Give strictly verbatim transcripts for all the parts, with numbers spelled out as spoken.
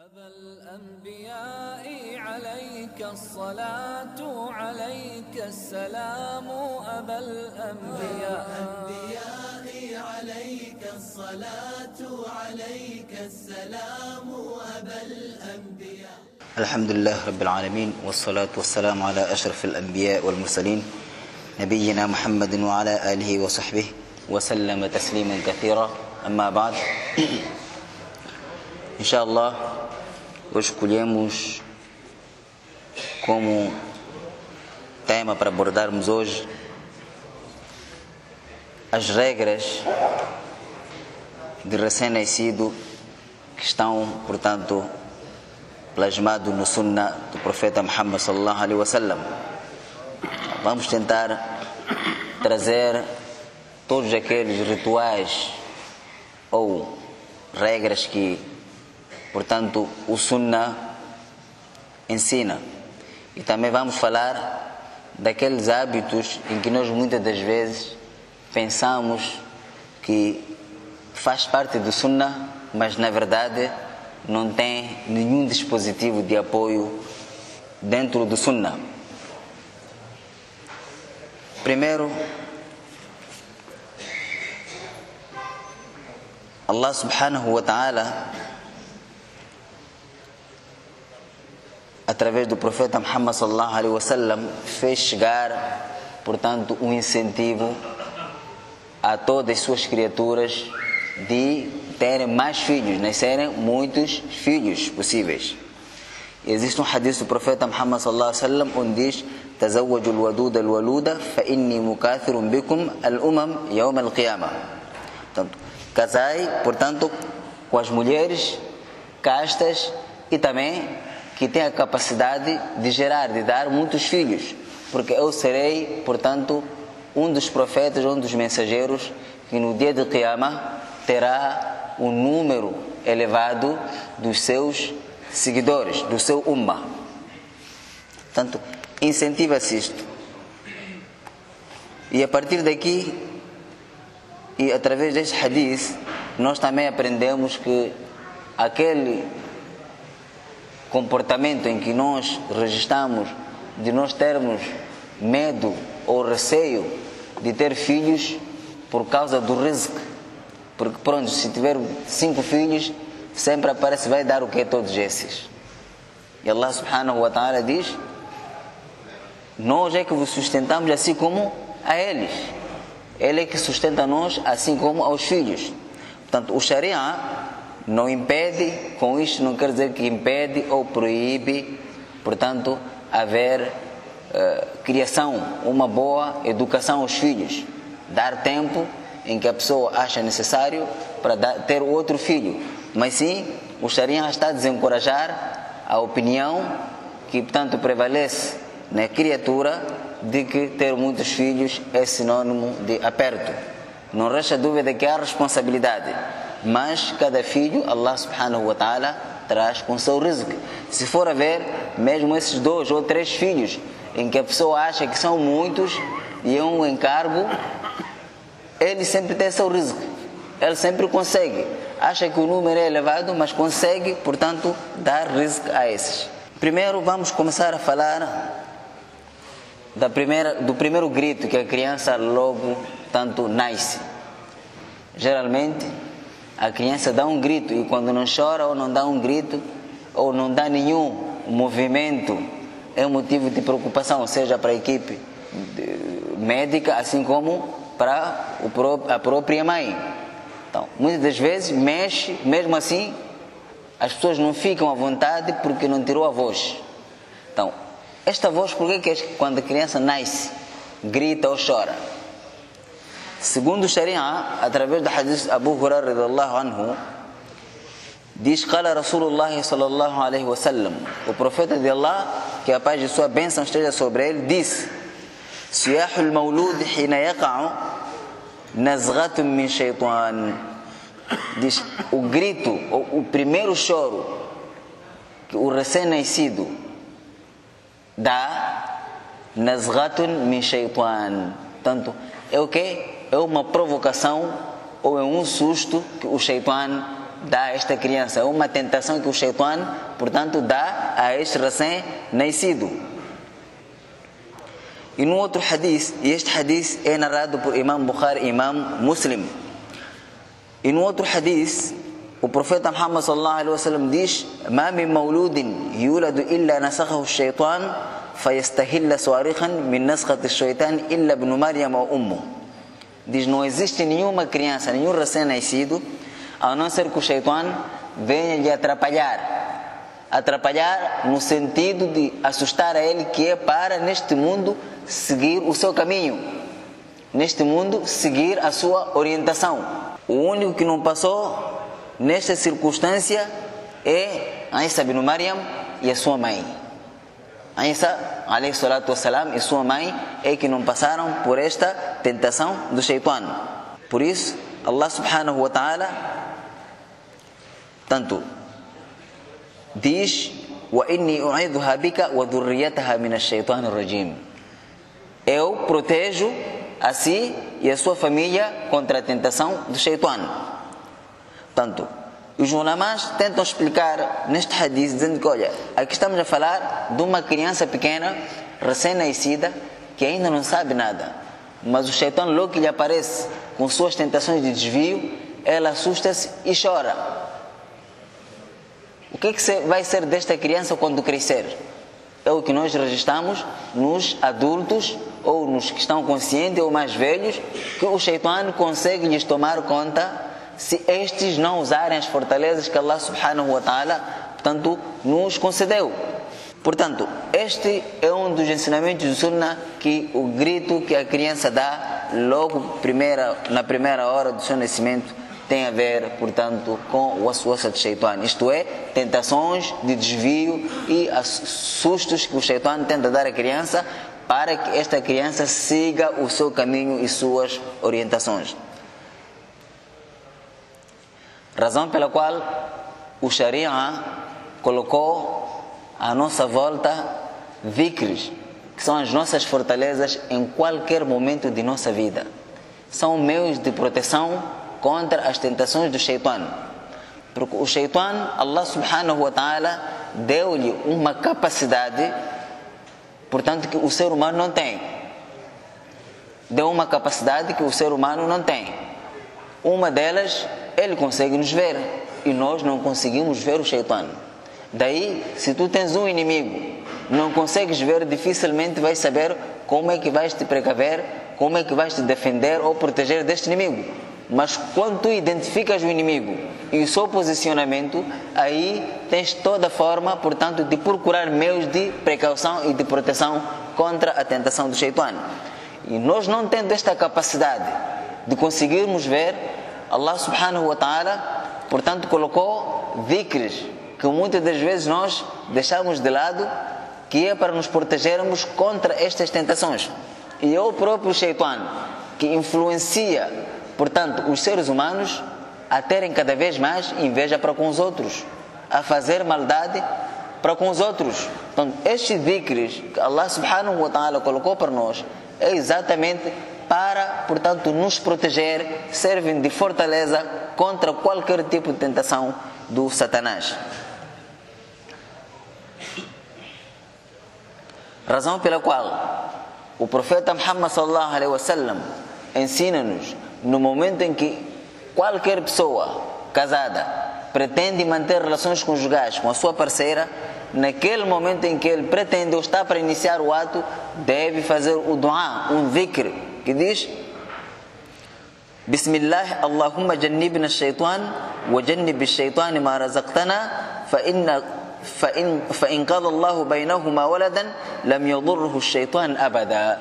أبا الأنبياء عليك الصلاة عليك السلام أبا الأنبياء عليك الصلاة عليك السلام أبا الأنبياء. الحمد لله رب العالمين، والصلاة والسلام على أشرف الأنبياء والمرسلين نبينا محمد وعلى آله وصحبه وسلم تسليما كثيرا. أما بعد، إن شاء الله hoje escolhemos como tema para abordarmos hoje as regras de recém-nascido que estão, portanto, plasmado no Sunnah do profeta Muhammad sallallahu alaihi wasallam. Vamos tentar trazer todos aqueles rituais ou regras que, portanto, o Sunnah ensina. E também vamos falar daqueles hábitos em que nós muitas das vezes pensamos que faz parte do Sunnah, mas na verdade não tem nenhum dispositivo de apoio dentro do Sunnah. Primeiro, Allah subhanahu wa ta'ala, através do profeta Muhammad sallallahu alaihi wasallam, fez chegar, portanto, um incentivo a todas as suas criaturas de terem mais filhos, nascerem muitos filhos possíveis. Existe um hadith do profeta Muhammad sallallahu alaihi wasallam onde diz: "Tazawwaju al-wadud al-waluda fa inni mukathirun bikum al-umam yawm al-qiyamah." Portanto, casai, portanto, com as mulheres castas e também que têm a capacidade de gerar, de dar muitos filhos, porque eu serei, portanto, um dos profetas, um dos mensageiros que no dia de Qiyamah terá um número elevado dos seus seguidores, do seu ummah. Portanto, incentiva-se isto. E a partir daqui, e através deste hadith, nós também aprendemos que aquele comportamento em que nós registramos de nós termos medo ou receio de ter filhos por causa do rizq, porque pronto, se tiver cinco filhos sempre aparece, vai dar o que é todos esses. E Allah subhanahu wa ta'ala diz: nós é que vos sustentamos assim como a eles, Ele é que sustenta nós assim como aos filhos. Portanto, o Sharia não impede, com isto não quer dizer que impede ou proíbe, portanto, haver uh, criação, uma boa educação aos filhos, dar tempo em que a pessoa acha necessário para dar, ter outro filho, mas sim, o Sharia está a desencorajar a opinião que, portanto, prevalece na criatura de que ter muitos filhos é sinônimo de aperto. Não resta dúvida que há responsabilidade, mas cada filho, Allah subhanahu wa ta'ala traz com seu rizq. Se for a ver, mesmo esses dois ou três filhos, em que a pessoa acha que são muitos e é um encargo, ele sempre tem seu rizq. Ele sempre consegue. Acha que o número é elevado, mas consegue, portanto, dar rizq a esses. Primeiro vamos começar a falar da primeira, do primeiro grito que a criança logo tanto nasce. Geralmente a criança dá um grito, e quando não chora ou não dá um grito ou não dá nenhum movimento, é um motivo de preocupação, seja para a equipe médica, assim como para a própria mãe. Então, muitas das vezes mexe, mesmo assim as pessoas não ficam à vontade porque não tirou a voz. Então, esta voz, por que é que quando a criança nasce grita ou chora? Segundo o Sharia, através do hadith Abu Hurairah radhiyallahu anhu, diz: "Qala Rasulullah sallallahu alaihi wasallam", o profeta de Allah, que a paz de sua bênção esteja sobre ele, disse: "Siyahul mawlud hina yaqa'u nazghatun min shaytan", diz: o grito, o, o primeiro choro que o recém-nascido dá, nazghatun min shaytan, tanto é o que? É uma provocação ou é um susto que o shaitan dá a esta criança, é uma tentação que o Shaitan, portanto, dá a este recém-nascido. E no outro hadith, e este hadith é narrado por Imam Bukhari e Imam Muslim, e no outro hadith, o profeta Muhammad sallallahu alaihi wasallam diz: "Ma min mauludin yuladu illa nasakhahu ash-shaytan fayastahilla sawariqan min naskhati ash-shaytan illa ibn Maryam wa ummu." Diz: não existe nenhuma criança, nenhum recém-nascido, a não ser que o Shaitan venha lhe atrapalhar. Atrapalhar no sentido de assustar a ele, que é para neste mundo seguir o seu caminho, neste mundo seguir a sua orientação. O único que não passou nesta circunstância é Isa ibn Maryam e a sua mãe. Isa, alayhi salatu wassalam, e sua mãe é que não passaram por esta tentação do Shaitan. Por isso, Allah subhanahu wa ta'ala tanto diz: "Wa inni u'idhuha bika wa dhurriyyataha min ash-shaytan ar-rajim." Eu protejo a si e a sua família contra a tentação do Shaitan. Tanto os ulamás tentam explicar neste hadith, dizendo que, olha, aqui estamos a falar de uma criança pequena, recém-nascida, que ainda não sabe nada, mas o Shaitan, logo que lhe aparece com suas tentações de desvio, ela assusta-se e chora. O que é que vai ser desta criança quando crescer? É o que nós registramos nos adultos, ou nos que estão conscientes ou mais velhos, que o Shaitan consegue lhes tomar conta se estes não usarem as fortalezas que Allah subhanahu wa ta'ala, portanto, nos concedeu. Portanto, este é um dos ensinamentos do Sunnah, que o grito que a criança dá logo primeira, na primeira hora do seu nascimento tem a ver, portanto, com o waswasa de Shaitan, isto é, tentações de desvio e sustos que o Shaitan tenta dar à criança para que esta criança siga o seu caminho e suas orientações. Razão pela qual o Sharia colocou à nossa volta dhikrs, que são as nossas fortalezas em qualquer momento de nossa vida. São meios de proteção contra as tentações do Shaitan. Porque o Shaitan, Allah subhanahu wa ta'ala, deu-lhe uma capacidade, portanto, que o ser humano não tem. Deu uma capacidade que o ser humano não tem. Uma delas, ele consegue nos ver, e nós não conseguimos ver o Shaitan. Daí, se tu tens um inimigo, não consegues ver, dificilmente vais saber como é que vais te precaver, como é que vais te defender ou proteger deste inimigo. Mas quando tu identificas o inimigo e o seu posicionamento, aí tens toda a forma, portanto, de procurar meios de precaução e de proteção contra a tentação do Shaitan. E nós, não tendo esta capacidade de conseguirmos ver, Allah subhanahu wa ta'ala, portanto, colocou dhikrs, que muitas das vezes nós deixamos de lado, que é para nos protegermos contra estas tentações. E é o próprio Shaitan que influencia, portanto, os seres humanos a terem cada vez mais inveja para com os outros, a fazer maldade para com os outros. Então, estes dhikrs que Allah subhanahu wa ta'ala colocou para nós é exatamente para, portanto, nos proteger, servem de fortaleza contra qualquer tipo de tentação do Satanás. Razão pela qual o profeta Muhammad sallallahu alaihi wasallam ensina-nos, no momento em que qualquer pessoa casada pretende manter relações conjugais com a sua parceira, naquele momento em que ele pretende ou está para iniciar o ato, deve fazer o dua, um dhikr, que diz: Bismillah, Allahumma jannibna shaitan wa jannibi shaitan ma razaqtana fa inna fa in fa in qala Allah bainahuma waladan lam yadurruhu shaitan abada.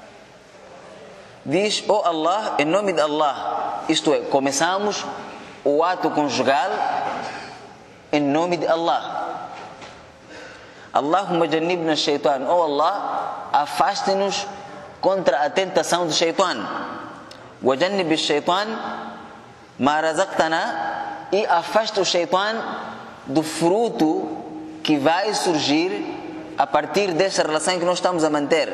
Diz: oh Allah, em nome de Allah, isto é, começamos o ato conjugal em nome de Allah. Allahumma jannibna shaitan, oh Allah, afaste-nos contra a tentação do Shaitan. Wa jannibi shaitan ma razaqtana, e afaste o Shaitan do fruto que vai surgir a partir desta relação que nós estamos a manter.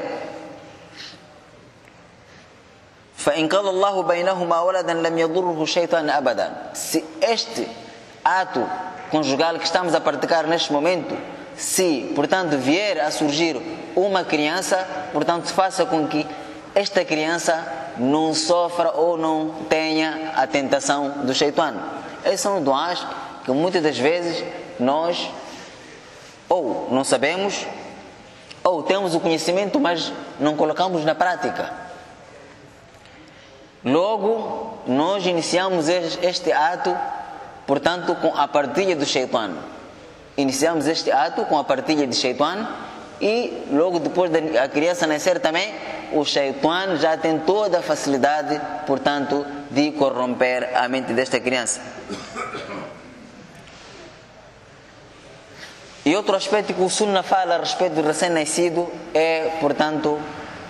Fa in qala Allahu bainahuma waladan lam yadurruhu shaitan abada. Se este ato conjugal que estamos a praticar neste momento, se, portanto, vier a surgir uma criança, portanto, faça com que esta criança não sofra ou não tenha a tentação do Shaitan. Esses são duás que muitas das vezes nós ou não sabemos, ou temos o conhecimento, mas não colocamos na prática. Logo, nós iniciamos este ato, portanto, com a partilha do Shaitan. Iniciamos este ato com a partilha de Shaitan e logo depois da criança nascer também, o Shaitan já tem toda a facilidade, portanto, de corromper a mente desta criança. E outro aspecto que o Sunna fala a respeito do recém-nascido é, portanto,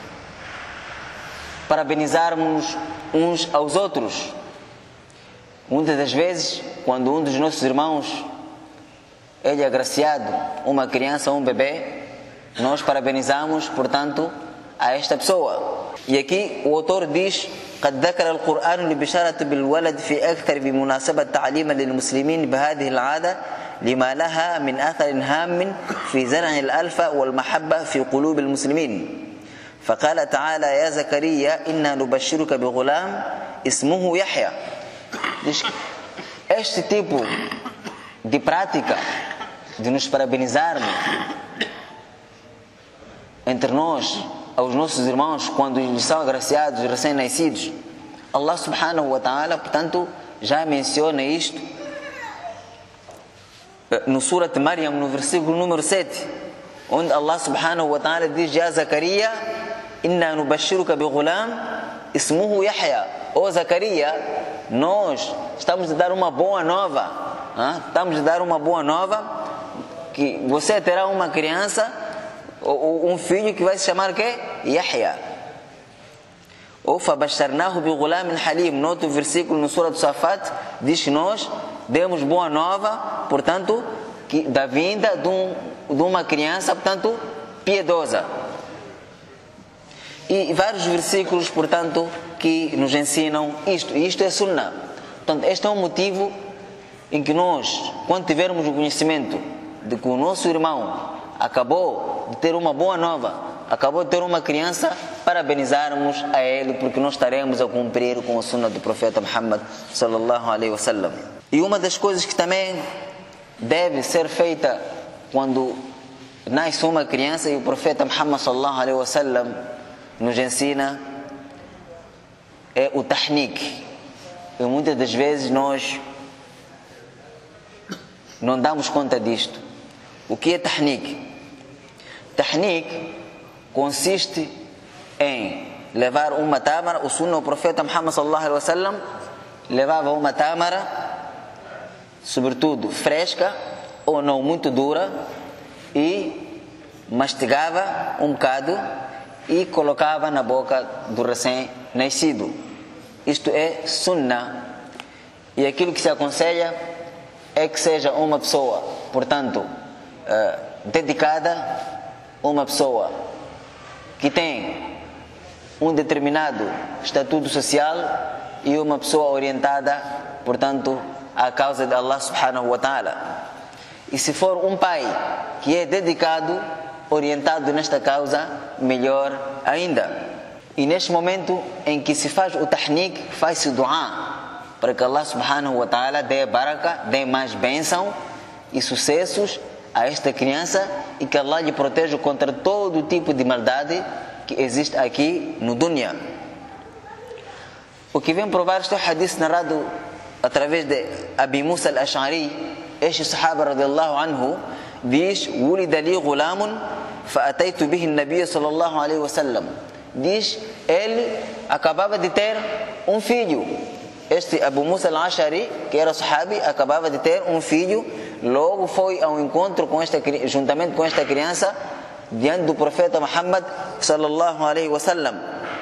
parabenizarmos uns aos outros. Muitas das vezes, quando um dos nossos irmãos ele é agraciado, uma criança ou um bebê, nós parabenizamos, portanto, a esta pessoa. E aqui o autor diz: قد ذكر القرآن لبشارة بالولد في أكثر بمناسبة تعليما للمسلمين بهذه العادة لما لها من أثر هام في زرع الألفة والمحبة في قلوب المسلمين. فقال تعالى: يا زكريا إنا نبشرك بغلام اسمه يحيى. Este tipo de prática de nos parabenizarmos entre nós, aos nossos irmãos, quando eles são agraciados, recém-nascidos, Allah subhanahu wa ta'ala, portanto, já menciona isto no Surat Maryam, no versículo número sete, onde Allah subhanahu wa ta'ala diz: Ya Zakaria, inna nubashiruka bi ghulam ismuhu Yahya. Ó Zacaria, nós estamos a dar uma boa nova, hein? estamos a dar uma boa nova, que você terá uma criança, um filho que vai se chamar que? Yahya. Ou fabasharnahu bi ghulamin halim. No outro versículo, no Surah Safat, diz que nós demos boa nova, portanto, que, da vinda de, um, de uma criança, portanto, piedosa. E vários versículos, portanto, que nos ensinam isto. E isto é Sunnah. Portanto, este é um motivo em que nós, quando tivermos o conhecimento de que o nosso irmão acabou de ter uma boa nova, acabou de ter uma criança, parabenizarmos a ele, porque nós estaremos a cumprir com a Sunnah do profeta Muhammad sallallahu alaihi wasallam. E uma das coisas que também deve ser feita quando nasce uma criança, e o profeta Muhammad sallallahu alaihi wasallam nos ensina, é o tahnik. E muitas das vezes nós não damos conta disto. O que é tahnik? Tahnik consiste em levar uma tâmara. O Sunnah, o profeta Muhammad sallallahu alaihi wasallam levava uma tâmara, sobretudo fresca ou não muito dura, e mastigava um bocado e colocava na boca do recém-nascido. Isto é Sunnah. E aquilo que se aconselha é que seja uma pessoa, portanto, uh, dedicada, uma pessoa que tem um determinado estatuto social e uma pessoa orientada, portanto, à causa de Allah subhanahu wa ta'ala. E se for um pai que é dedicado, orientado nesta causa, melhor ainda. E neste momento em que se faz o tahnik, faz-se dua para que Allah subhanahu wa ta'ala dê baraka, dê mais bênção e sucessos a esta criança, e que Allah lhe proteja contra todo tipo de maldade que existe aqui no dunya. O que vem provar este hadith narrado através de Abi Musa al-Ash'ari, este sahaba radiallahu anhu, diz: "Wulida li ghulamun fa ataitu bihi an-nabiy sallallahu alaihi wasallam." Diz, ele acabava de ter um filho. Este Abu Musa al-Ash'ari, que era sahabi, acabava de ter um filho. Logo foi ao encontro com esta, juntamente com esta criança, diante do profeta Muhammad sallallahu alaihi wasallam.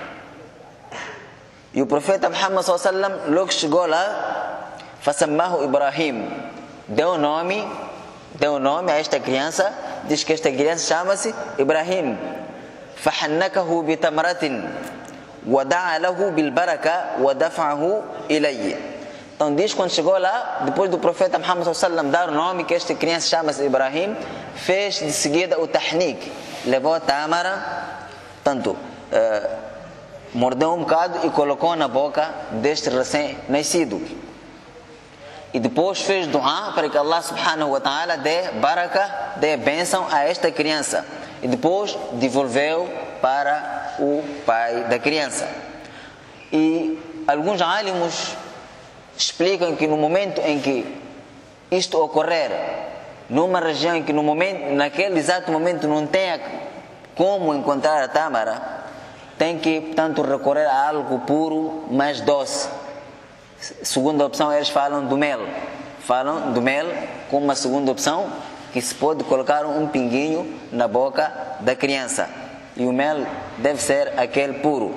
E o profeta Muhammad sallallahu alaihi wasallam logo chegou lá, fasammahu Ibrahim, deu nome, deu nome a esta criança. Diz que esta criança chama-se Ibrahim. فحنكه بتمرة ودعا له بالبركة ودفعه إليه. Então diz, quando chegou lá, depois do profeta Muhammad sallallahu alaihi wasallam dar o nome, que esta criança chama-se Ibrahim, fez de seguida o tahnik, levou a tâmara, tanto uh, mordeu um bocado e colocou na boca deste recém-nascido. E depois fez dua para que Allah subhanahu wa ta'ala dê baraka, dê bênção a esta criança. E depois devolveu para o pai da criança. E alguns alimos explicam que no momento em que isto ocorrer, numa região em que no momento, naquele exato momento não tenha como encontrar a tâmara, tem que, portanto, recorrer a algo puro, mais doce. Segunda opção, eles falam do mel. Falam do mel como uma segunda opção, que se pode colocar um pinguinho na boca da criança. E o mel deve ser aquele puro.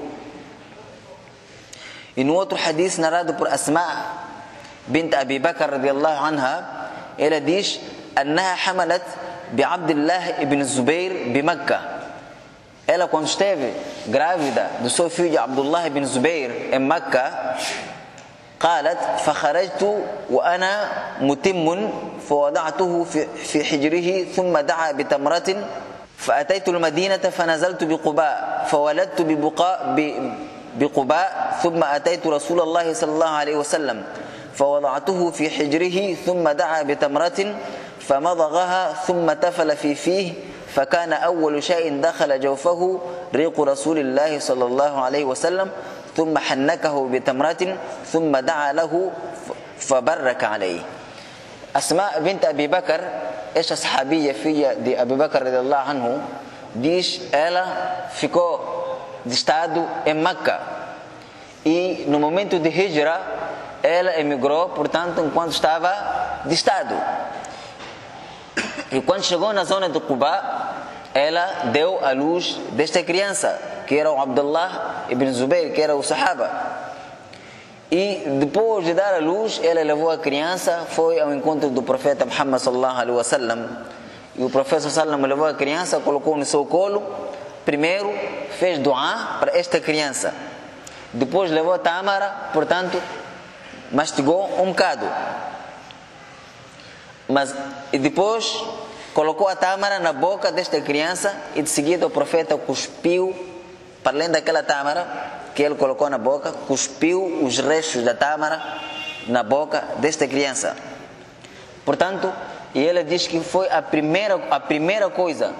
E no outro hadith narrado por Asma bint Abi Bakr radiyallahu anha, ela diz: "Annaha hamalat bi Abdullah ibn Zubair bi Makkah." Ela, quando esteve grávida do seu filho Abdullah ibn Zubair em Makkah, قالت فخرجت وأنا متم فوضعته في في حجره ثم دعا بتمرة فأتيت المدينة فنزلت بقباء فولدت ببقاء بقباء ثم أتيت رسول الله صلى الله عليه وسلم فوضعته في حجره ثم دعا بتمرة فمضغها ثم تفل في فيه فكان أول شيء دخل جوفه ريق رسول الله صلى الله عليه وسلم ثم حنكه بتمرة ثم دعا له فبرك عليه. أسماء بنت أبي بكر, esta sahabia, filha de Abu Bakr radiyallahu anhu, diz, ela ficou de estado em Meca e no momento de hijra ela emigrou, portanto, enquanto estava de estado. E quando chegou na zona de Quba, ela deu à luz desta criança, que era o Abdullah ibn Zubair, que era o Sahaba. E depois de dar à luz, ela levou a criança, foi ao encontro do profeta Muhammad sallallahu alaihi wasallam. E o profeta sallallahu alaihi wasallam levou a criança, colocou no seu colo. Primeiro fez dua para esta criança. Depois levou a tâmara, portanto, mastigou um bocado. Mas e depois colocou a tâmara na boca desta criança e de seguida o profeta cuspiu, para além daquela tâmara que ele colocou na boca, cuspiu os restos da tâmara na boca desta criança. Portanto, e ele diz que foi a primeira, a primeira coisa,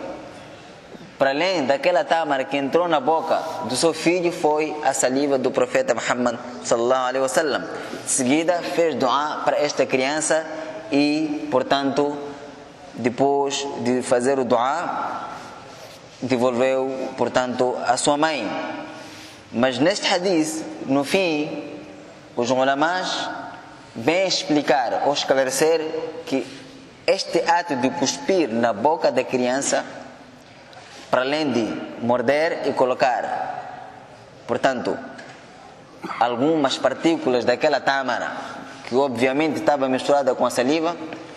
para além daquela tâmara que entrou na boca do seu filho, foi a saliva do profeta Muhammad sallallahu alaihi wasallam. De seguida fez dua para esta criança e, portanto, depois de fazer o dua, devolveu, portanto, a sua mãe. Mas neste hadith, no fim, os ulamás vêm explicar ou esclarecer que este ato de cuspir na boca da criança, para além de morder e colocar, portanto, algumas partículas daquela tâmara, que obviamente estava misturada com a saliva,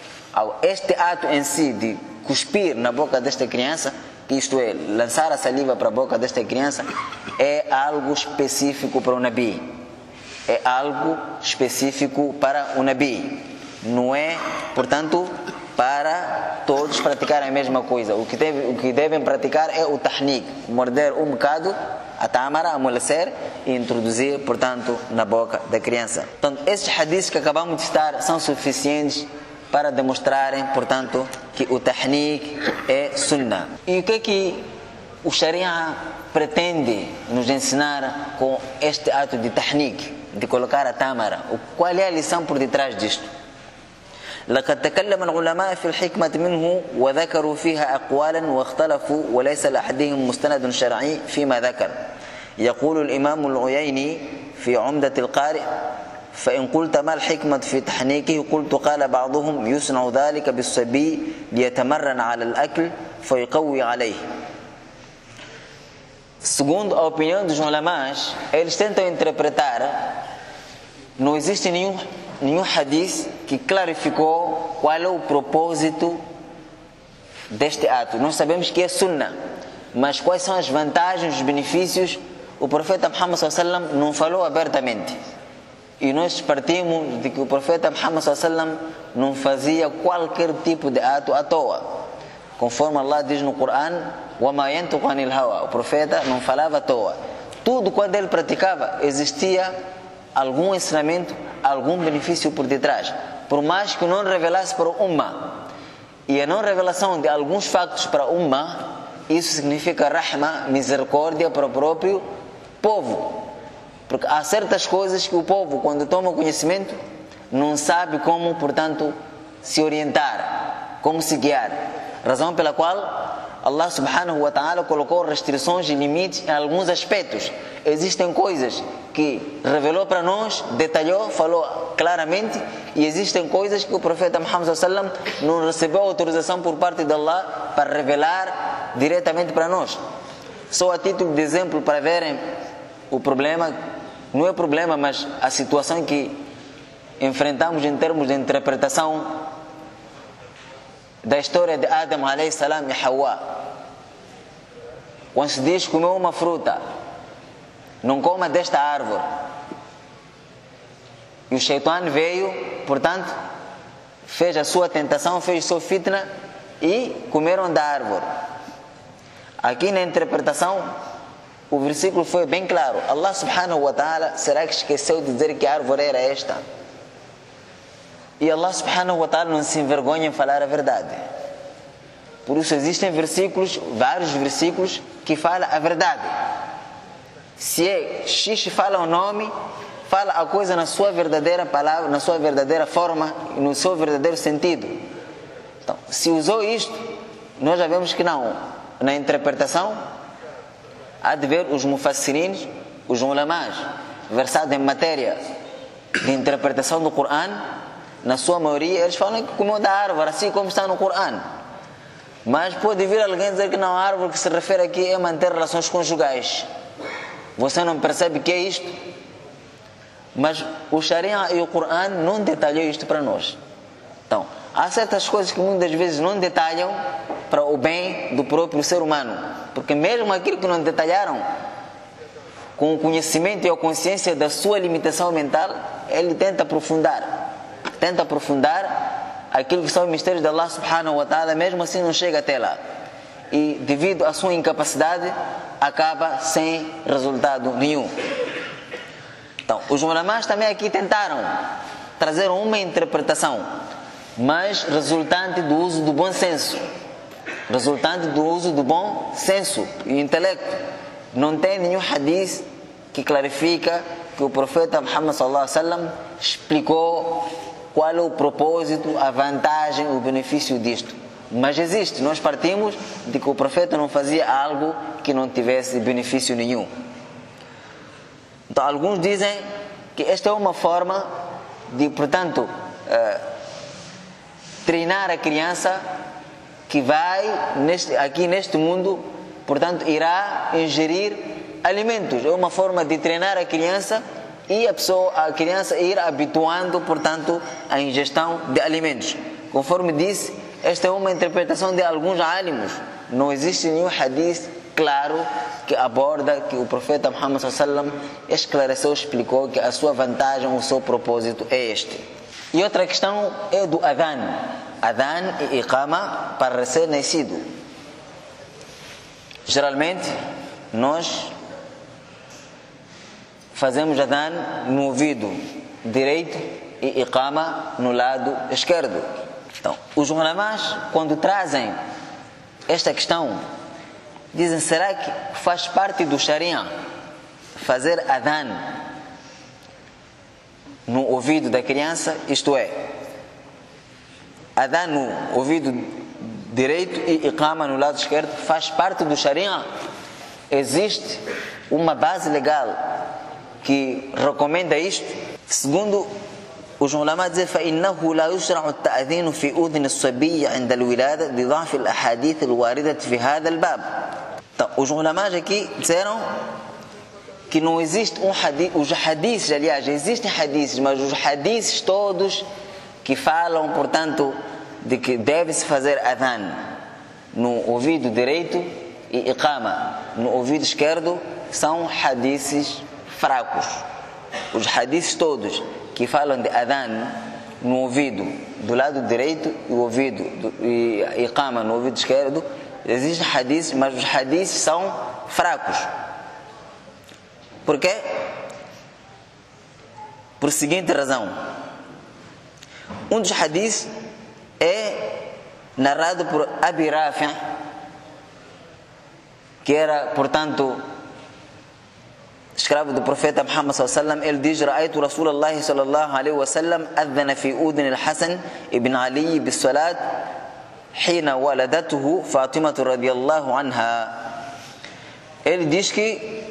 este ato em si de cuspir na boca desta criança, isto é, lançar a saliva para a boca desta criança, é algo específico para o Nabi. É algo específico para o Nabi. Não é, portanto, para todos praticarem a mesma coisa. O que, deve, o que devem praticar é o tahnik, morder um bocado a tâmara, amolecer e introduzir, portanto, na boca da criança. Portanto, esses hadiths que acabamos de citar são suficientes para demonstrarem, portanto, que o tahnik é sunnah. E o que é que o Sharia pretende nos ensinar com este ato de tahnik, de colocar a tâmara? Qual é a lição por detrás disto? لقد تكلم العلماء في الحكمة منه وذكروا فيها أقوالا واختلفوا وليس لأحدهم مستند شرعي فيما ذكر. يقول الإمام العييني في عمدة القارئ: فإن قلت ما الحكمة في تحنيكه قلت قال بعضهم يصنع ذلك بالصبي ليتمرن على الأكل فيقوي عليه. Segundo a opinião dos ulamás, eles tentam interpretar, não existe nenhum, nenhum hadith que clarificou qual é o propósito deste ato. Nós sabemos que é sunnah, mas quais são as vantagens, os benefícios, o profeta Muhammad sallallahu alaihi wasallam não falou abertamente. E nós partimos de que o profeta Muhammad sallallahu alaihi wasallam não fazia qualquer tipo de ato à toa. Conforme Allah diz no Coran, وَمَا يَنْتُقُ عَنِ الْهَوَى, o profeta não falava à toa. Tudo quando ele praticava, existia algum ensinamento, algum benefício por detrás. Por mais que não revelasse para o Ummah. E a não revelação de alguns factos para o Ummah, isso significa rahma, misericórdia para o próprio povo. Porque há certas coisas que o povo, quando toma conhecimento, não sabe como, portanto, se orientar, como se guiar. Razão pela qual Allah subhanahu wa ta'ala colocou restrições e limites em alguns aspectos. Existem coisas que revelou para nós, detalhou, falou claramente, e existem coisas que o profeta Muhammad sallallahu alaihi wasallam não recebeu autorização por parte de Allah para revelar diretamente para nós. Só a título de exemplo para verem o problema, não é problema, mas a situação que enfrentamos em termos de interpretação da história de Adam alayhi salam e Hawa. Quando se diz comeu uma fruta, não coma desta árvore. E o Shaitan veio, portanto, fez a sua tentação, fez o seu fitna e comeram da árvore. Aqui na interpretação, o versículo foi bem claro. Allah subhanahu wa ta'ala, será que esqueceu de dizer que a árvore era esta? E Allah subhanahu wa ta'ala não se envergonha em falar a verdade. Por isso existem versículos, vários versículos, que falam a verdade. Se é X fala o nome, fala a coisa na sua verdadeira palavra, na sua verdadeira forma, no seu verdadeiro sentido. Então, se usou isto, nós já vemos que não. Na interpretação, há de ver os mufassirins, os ulamás, versados em matéria de interpretação do Coran. Na sua maioria, eles falam que comeu da árvore, assim como está no Coran. Mas pode vir alguém dizer que não, a árvore que se refere aqui é manter relações conjugais. Você não percebe que é isto? Mas o Sharia e o Coran não detalhou isto para nós. Então, há certas coisas que muitas vezes não detalham para o bem do próprio ser humano. Porque mesmo aquilo que não detalharam, com o conhecimento e a consciência da sua limitação mental, ele tenta aprofundar. Tenta aprofundar aquilo que são os mistérios de Allah subhanahu wa ta'ala, mesmo assim não chega até lá. E devido à sua incapacidade, acaba sem resultado nenhum. Então, os ulamás também aqui tentaram trazer uma interpretação, mas resultante do uso do bom senso. Resultante do uso do bom senso e intelecto. Não tem nenhum hadith que clarifica que o profeta Muhammad sallallahu alaihi wasallam explicou qual é o propósito, a vantagem, o benefício disto. Mas existe, nós partimos de que o profeta não fazia algo que não tivesse benefício nenhum. Então alguns dizem que esta é uma forma de, portanto, uh, treinar a criança que vai neste, aqui neste mundo, portanto, irá ingerir alimentos. É uma forma de treinar a criança e a pessoa, a criança ir habituando, portanto, a ingestão de alimentos. Conforme disse, esta é uma interpretação de alguns alimos. Não existe nenhum hadith claro que aborda que o profeta Muhammad sallallahu alaihi wasallam esclareceu, explicou que a sua vantagem, o seu propósito é este. E outra questão é do adhan. Adhan e iqama para recém-nascido. Geralmente, nós fazemos adhan no ouvido direito e iqama no lado esquerdo. Então, os ulamás, quando trazem esta questão, dizem, será que faz parte do Sharia fazer adhan no ouvido da criança? Isto é, adhan no ouvido direito e iqama no lado esquerdo faz parte do Sharia? Existe uma base legal que recomenda isto? Segundo os ulamá dizem, فإنه لا يشرع التأذين في أذن الصبي عند الولادة لضعف الأحاديث الواردة في هذا الباب. Então, os ulamás aqui disseram que não existe um hadith, os hadiths, aliás, existem hadiths, mas os hadiths todos que falam, portanto, de que deve-se fazer adhan no ouvido direito e iqama no ouvido esquerdo, são hadiths fracos. os hadiths todos que falam de adhan no ouvido do lado direito e o ouvido do, e iqama no ouvido esquerdo, existem hadiths, mas os hadiths são fracos. Por quê? Por seguinte razão. Um dos hadiths é narrado por Abi Rafi', que era, portanto, escravo do profeta Muhammad sallallahu alaihi wasallam. Ele diz: "Ra'aytu Rasulullah sallallahu alaihi wasallam adhana fi udhun al-Hasan ibn Ali bis-salat hina waladatuhu Fatimah radhiyallahu anha." Ele diz que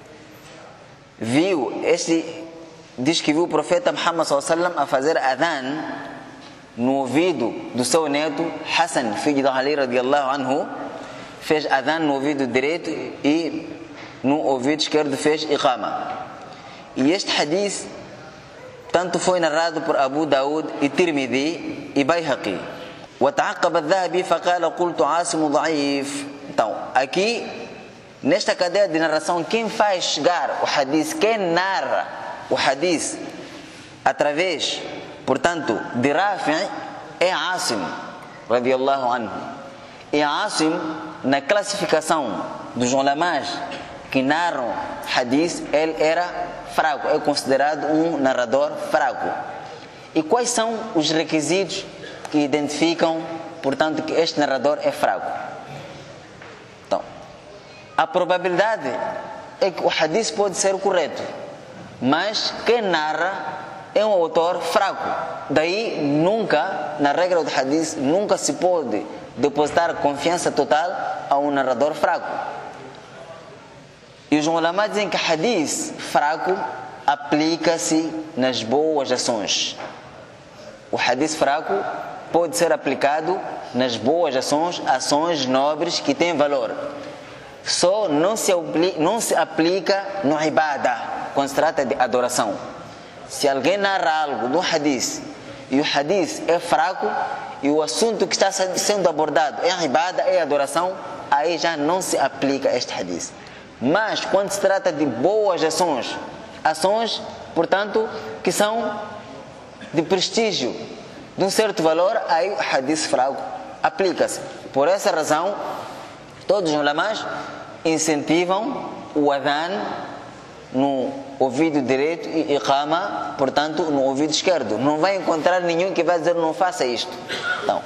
viu este diz que viu o profeta Muhammad sallallahu alaihi wasallam a fazer adhan no ouvido do seu neto Hassan, filho de Ali radhiyallahu anhu. Fez adhan no ouvido direito e no ouvido esquerdo fez iqama. E este hadith tanto foi narrado por Abu Daud e Tirmidhi e Bayhaqi. وتعقب الذهبي فقال قلت عاصم ضعيف. Então, aqui nesta cadeia de narração, quem faz chegar o hadith, quem narra o hadith através, portanto, de Rafi' é Asim radhiyallahu anhu. E Asim, na classificação dos ulamás que narram hadith, ele era fraco, é considerado um narrador fraco. E quais são os requisitos que identificam, portanto, que este narrador é fraco? Então, a probabilidade é que o hadith pode ser correto, mas quem narra é um autor fraco. Daí, nunca, na regra do hadith, nunca se pode depositar confiança total a um narrador fraco. E os ulama dizem que hadith fraco aplica-se nas boas ações. O hadith fraco pode ser aplicado nas boas ações, ações nobres que têm valor. Só não se, não se aplica no ibadah, quando se trata de adoração. Se alguém narra algo do hadith e o hadith é fraco e o assunto que está sendo abordado é ibadah, é adoração, aí já não se aplica este hadith. Mas quando se trata de boas ações, ações, portanto, que são de prestígio, de um certo valor, aí o hadith fraco aplica-se. Por essa razão, todos os ulamás incentivam o adhan no ouvido direito e iqama, portanto, no ouvido esquerdo. Não vai encontrar nenhum que vai dizer não faça isto. Então,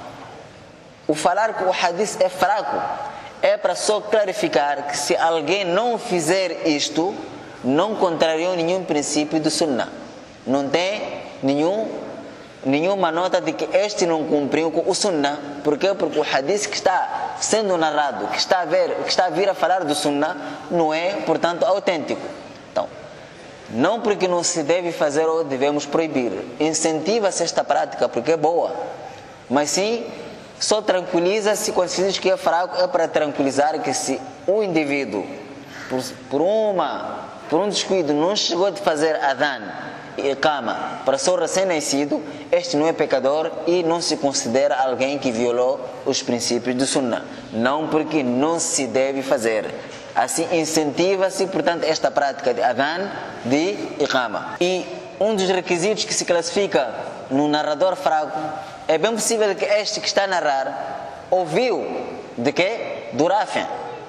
o falar que o hadith é fraco é para só clarificar que se alguém não fizer isto, não contrariou nenhum princípio do sunnah. Não tem nenhum, nenhuma nota de que este não cumpriu com o sunnah. Por quê? Porque o hadith que está sendo narrado, que está a, ver, que está a vir a falar do sunnah, não é, portanto, autêntico. Então, não porque não se deve fazer ou devemos proibir. Incentiva-se esta prática porque é boa. Mas sim, só tranquiliza-se quando se diz que é fraco, é para tranquilizar que se o indivíduo, por, por, uma, por um descuido, não chegou a fazer adhan e iqama para seu recém-nascido, este não é pecador e não se considera alguém que violou os princípios do sunnah. Não porque não se deve fazer. Assim incentiva-se, portanto, esta prática de adhan, de iqama. E um dos requisitos que se classifica no narrador fraco, é bem possível que este que está a narrar ouviu de quê? Do Rafi'.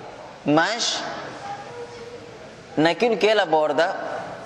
Mas naquilo que ele aborda,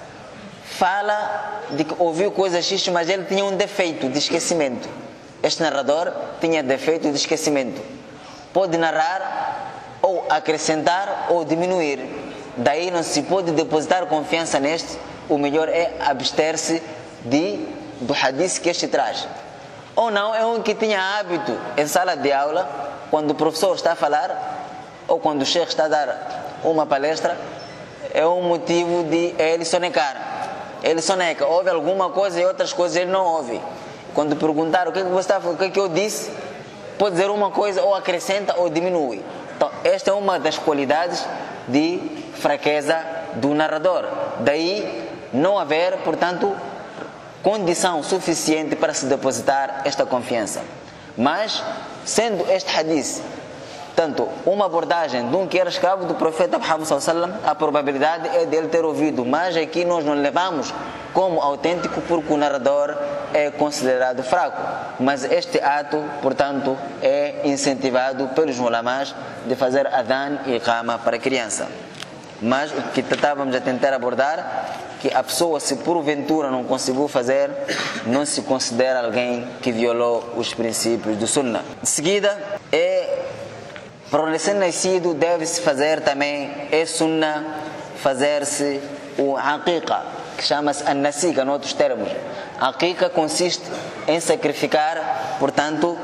fala de que ouviu coisas X, mas ele tinha um defeito de esquecimento. Este narrador tinha defeito de esquecimento. Pode narrar ou acrescentar ou diminuir. Daí não se pode depositar confiança neste. O melhor é abster-se de, do hadith que este traz. Ou não, é um que tinha hábito em sala de aula, quando o professor está a falar, ou quando o chefe está a dar uma palestra, é um motivo de ele sonecar. Ele soneca, ouve alguma coisa e outras coisas ele não ouve. Quando perguntar o que, é que você está falando, o que, é que eu disse, pode dizer uma coisa, ou acrescenta ou diminui. Então, esta é uma das qualidades de fraqueza do narrador. Daí não haver, portanto, condição suficiente para se depositar esta confiança. Mas, sendo este hadith Portanto, uma abordagem de um que era escravo do profeta Muhammad sallallahu alaihi wasallam, a probabilidade é dele ter ouvido, mas aqui nós não levamos como autêntico porque o narrador é considerado fraco. Mas este ato, portanto, é incentivado pelos ulamás de fazer adhan e iqama para a criança. Mas o que estávamos a tentar abordar, que a pessoa, se porventura não conseguiu fazer, não se considera alguém que violou os princípios do Sunnah. De seguida, é, para o recém-nascido deve-se fazer também, é Sunnah, fazer-se o aqiqa, que chama-se an-nasika, em outros termos. A aqiqa consiste em sacrificar, portanto,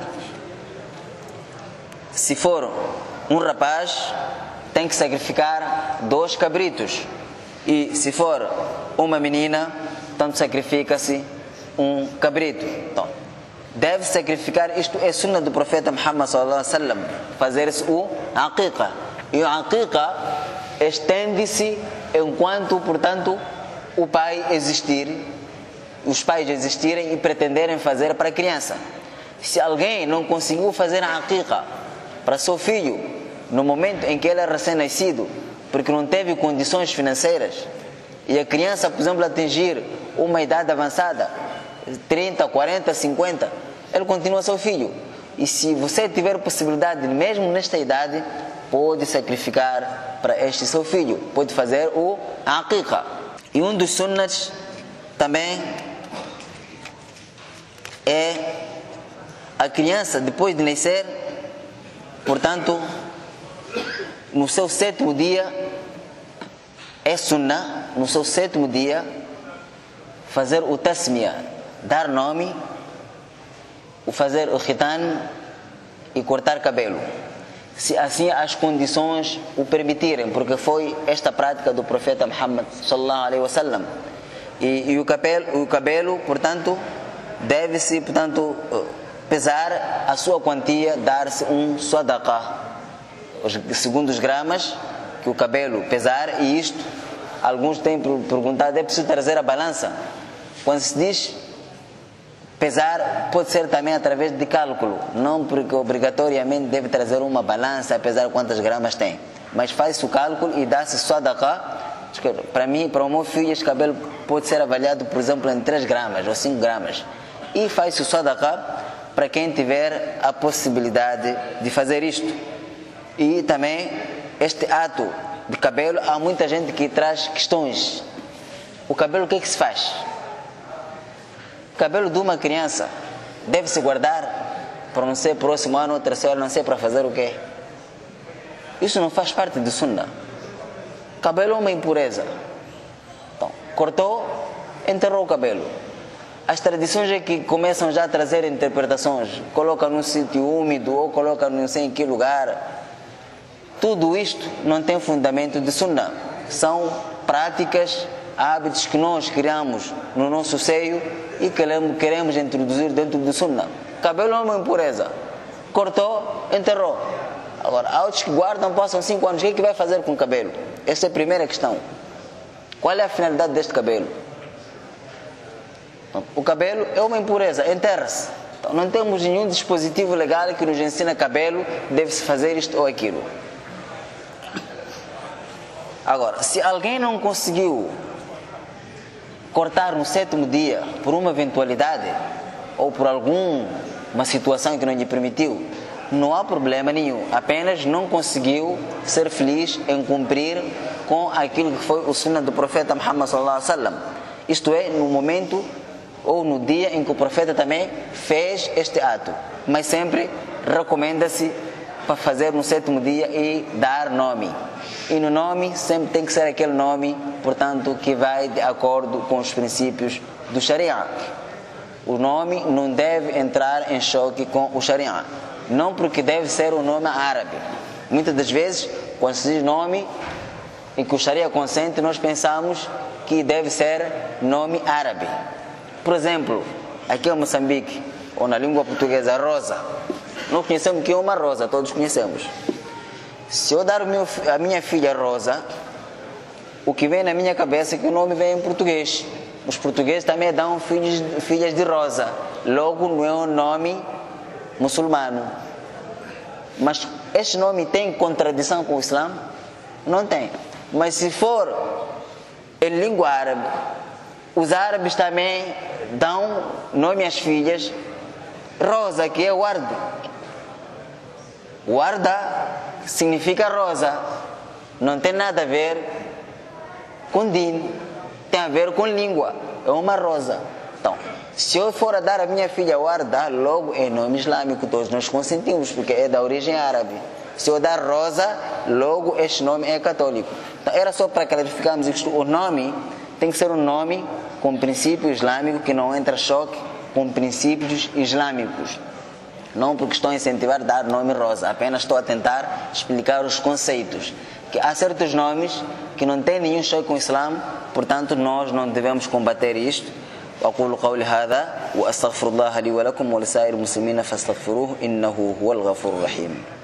se for um rapaz, tem que sacrificar dois cabritos. E se for uma menina, tanto sacrifica-se um cabrito. Então, deve sacrificar, isto é sunna do profeta Muhammad sallallahu alaihi wasallam, fazer-se o aqiqa. E o aqiqa estende-se enquanto, portanto, o pai existir, os pais existirem e pretenderem fazer para a criança. Se alguém não conseguiu fazer a aqiqa para seu filho, no momento em que ele é recém-nascido, porque não teve condições financeiras, e a criança, por exemplo, atingir uma idade avançada, trinta, quarenta, cinquenta, ele continua seu filho. E se você tiver possibilidade, mesmo nesta idade, pode sacrificar para este seu filho, pode fazer o aqiqa. E um dos sunnats também é a criança, depois de nascer, portanto, no seu sétimo dia, é sunnah, no seu sétimo dia, fazer o tasmiya, dar nome, o fazer o khitan e cortar cabelo. Se assim as condições o permitirem, porque foi esta prática do profeta Muhammad sallallahu alaihi wasallam. E, e o cabelo, o cabelo, portanto, deve-se, portanto, pesar a sua quantia, dar-se um sadaqah, segundo os gramas que o cabelo pesar. E isto, alguns têm perguntado, é preciso trazer a balança? Quando se diz pesar, pode ser também através de cálculo, não porque obrigatoriamente deve trazer uma balança a pesar quantas gramas tem, mas faz o cálculo e dá-se sadaqah. Para mim, para o meu filho, este cabelo pode ser avaliado, por exemplo, em três gramas ou cinco gramas, e faz o sadaqah para quem tiver a possibilidade de fazer isto. E também este ato de cabelo, há muita gente que traz questões. O cabelo, o que é que se faz? O cabelo de uma criança deve-se guardar para não ser próximo ano ou terceiro, não sei para fazer o quê. Isso não faz parte do sunnah. Cabelo é uma impureza. Então, cortou, enterrou o cabelo. As tradições é que começam já a trazer interpretações. Coloca num sítio úmido ou coloca não sei em que lugar. Tudo isto não tem fundamento de sunnah. São práticas, hábitos que nós criamos no nosso seio e que queremos introduzir dentro do sunnah. Cabelo é uma impureza. Cortou, enterrou. Agora, há outros que guardam, passam cinco anos. O que é que vai fazer com o cabelo? Essa é a primeira questão. Qual é a finalidade deste cabelo? O cabelo é uma impureza, enterra-se. Então, não temos nenhum dispositivo legal que nos ensina cabelo, deve-se fazer isto ou aquilo. Agora, se alguém não conseguiu cortar no sétimo dia por uma eventualidade ou por alguma situação que não lhe permitiu, não há problema nenhum, apenas não conseguiu ser feliz em cumprir com aquilo que foi o sunnah do profeta Muhammad sallallahu alaihi wasallam. Isto é, no momento ou no dia em que o profeta também fez este ato. Mas sempre recomenda-se para fazer no sétimo dia e dar nome. E no nome sempre tem que ser aquele nome, portanto, que vai de acordo com os princípios do Sharia. O nome não deve entrar em choque com o Sharia. Não porque deve ser um nome árabe. Muitas das vezes, quando se diz nome em que o Sharia consente, nós pensamos que deve ser nome árabe. Por exemplo, aqui em Moçambique, ou na língua portuguesa, rosa. Nós conhecemos que é uma rosa, todos conhecemos. Se eu dar o meu, a minha filha Rosa, o que vem na minha cabeça é que o nome vem em português. Os portugueses também dão filhos, filhas de Rosa. Logo não é um nome muçulmano. Mas este nome tem contradição com o Islã? Não tem. Mas se for em língua árabe, os árabes também dão nome às filhas Rosa, que é Ward. Warda significa rosa. Não tem nada a ver com din, tem a ver com língua. É uma rosa. Então, se eu for a dar a minha filha Warda, logo é nome islâmico, todos nós consentimos, porque é da origem árabe. Se eu dar Rosa, logo este nome é católico. Então, era só para clarificarmos isto. O nome tem que ser um nome com princípio islâmico, que não entra em choque com princípios islâmicos. Não porque estou a incentivar a dar nome Rosa, apenas estou a tentar explicar os conceitos. Que há certos nomes que não têm nenhum choque com o Islã, portanto nós não devemos combater isto. أقول قولي هذا وأستغفر الله لي ولكم ولسائر المسلمين فاستغفروه إنه هو الغفور الرحيم.